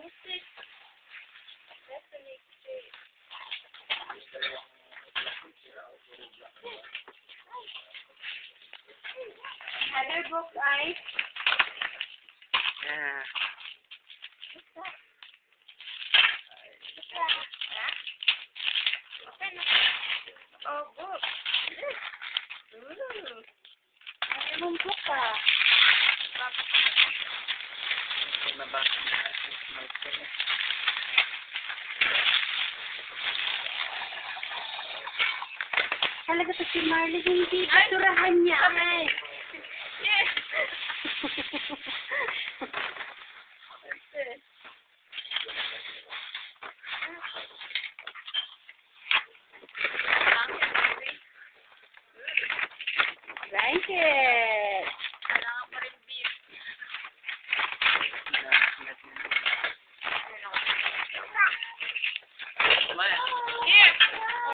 putik. Other book ay... Yeah. Oh, book. Ay, mong book ka. Nabasa na natin. Talaga to si Marley, hindi basurahan niya. Ay. Yes. Blanket. Kailangan pa rin beef. Maya.